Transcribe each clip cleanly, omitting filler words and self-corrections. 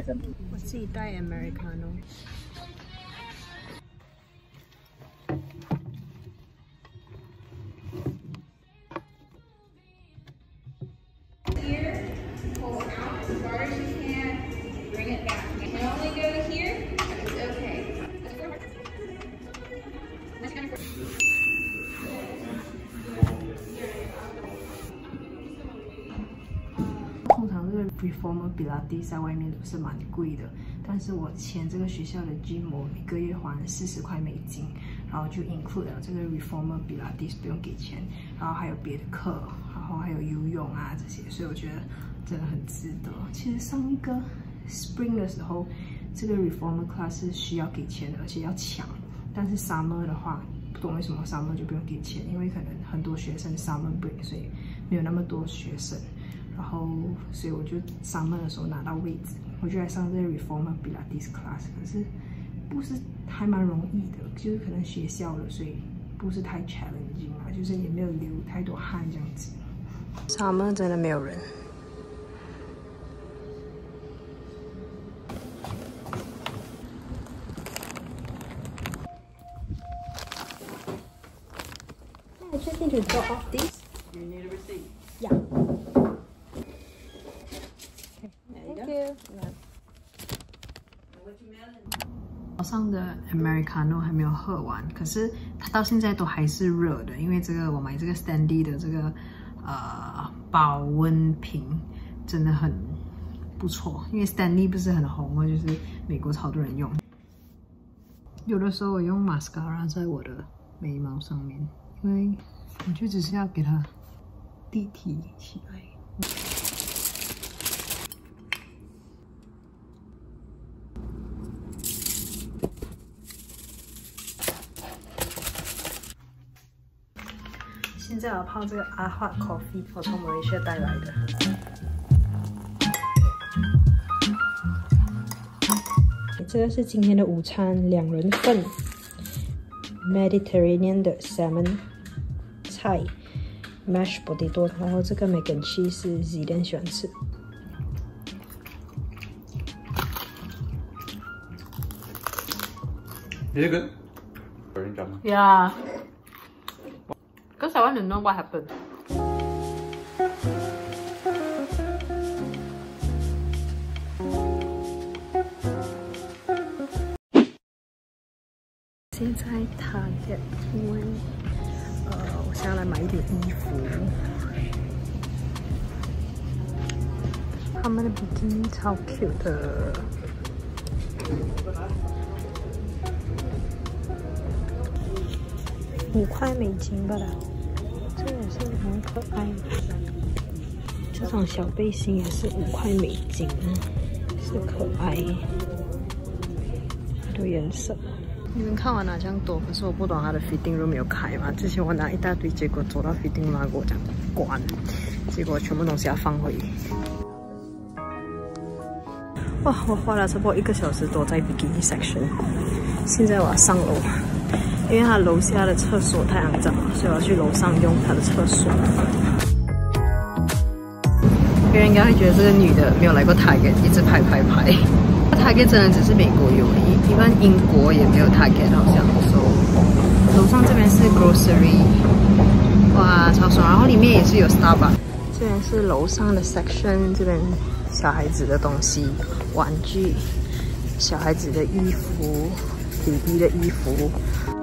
我自己带 Americano。通常这个 Reformer Pilates 在外面都是蛮贵的，但是我签这个学校的 gym， 我一个月还40块美金，然后就 include 了这个 Reformer Pilates 不用给钱，然后还有别的课，然后还有游泳啊这些，所以我觉得真的很值得。其实上一个 Spring 的时候，这个 Reformer class 是需要给钱的，而且要抢，但是 Summer 的话，不懂为什么 Summer 就不用给钱，因为可能很多学生 Summer break， 所以没有那么多学生。 然后，所以我就summer的时候拿到位置，我就来上这个 Reformer Pilates class。可是不是还蛮容易的，就是可能学校的，所以不是太 challenging 啊，就是也没有流太多汗这样子。summer 真的没有人。I just need to drop off these. You need a receipt. Yeah.早上的 Americano 还没有喝完，可是它到现在都还是热的，因为这个我买这个 Standy 的这个保温瓶真的很不错，因为 Standy 不是很红嘛，就是美国超多人用。有的时候我用 mascara 在我的眉毛上面，因为我就只是要给它立体起来。 现在我泡这个阿华 coffee， 我从马来西亚带来的。这个是今天的午餐，2人份 Mediterranean 的 salmon 菜 mashed potato， 然后这个 mac and cheese 是 Zidane 喜欢吃。 Is it good? Yeah. Because I want to know what happened. 现在Target，因为我想要来买一点衣服。他们的比基尼超 cute 的。 5块美金吧啦，这也是很可爱。这种小背心也是5块美金，是可爱。很多颜色。你们看完拿这样多，可是我不懂它的 fitting room 有开吗？之前我拿一大堆，结果走到 fitting room 给我讲关，结果全部东西要放回。哇！我花了差不多1个小时多在 bikini section， 现在我要上楼。 因为他楼下的厕所太肮脏了，所以我要去楼上用他的厕所。别人应该会觉得这个女的没有来过Target，一直排。Target 真的只是美国有，一般英国也没有Target好像。楼上这边是 grocery， 哇，超爽！然后里面也是有 Starbucks。这边是楼上的 section， 这边小孩子的东西、玩具、小孩子的衣服、baby 的衣服。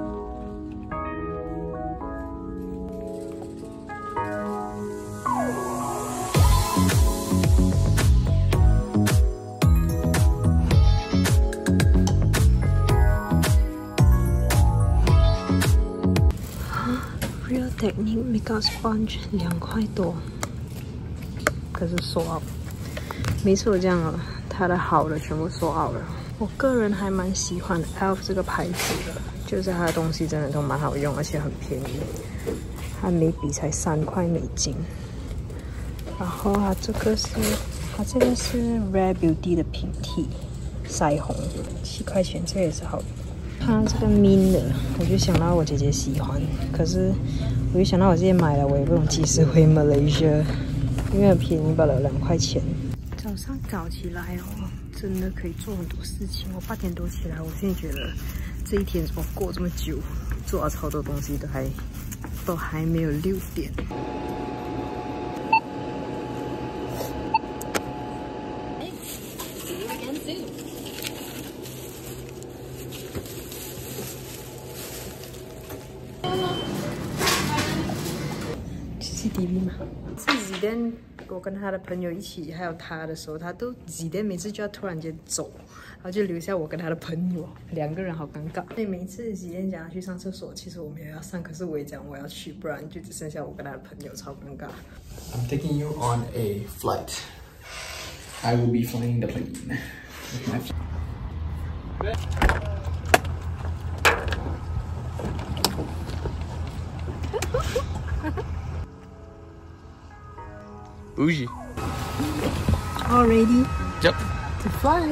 Real Technique Makeup Sponge 2块多，可是sold out。每次我这样哦，它的好的全部sold out了。我个人还蛮喜欢 ELF 这个牌子的，就是它的东西真的都蛮好用，而且很便宜，它每笔才3块美金。然后它这个是 Rare Beauty 的平替腮红，7块钱，这个也是好的。 它这个 Min 的，我就想到我姐姐喜欢，可是我就想到我自己买了，我也不用及时回 Malaysia， 因为很便宜罢了，2块钱。早上早起来哦， 真的可以做很多事情。我8点多起来，我现在觉得这一天怎么过这么久，做了超多东西都还没有6点。CCTV 嘛，是Zidane，我跟他的朋友一起，还有他的时候，Zidane每次就要突然间走，然后就留下我跟他的朋友2个人，好尴尬。所以每次Zidane讲要去上厕所，其实我们也要上，可是我也讲我要去，不然就只剩下我跟他的朋友，超尴尬。 I'm taking you on a flight. I will be flying the plane. With my Bougie. All ready? Yep. To fly.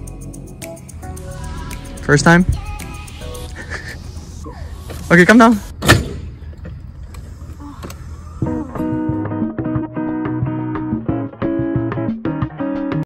First time? Okay, come down.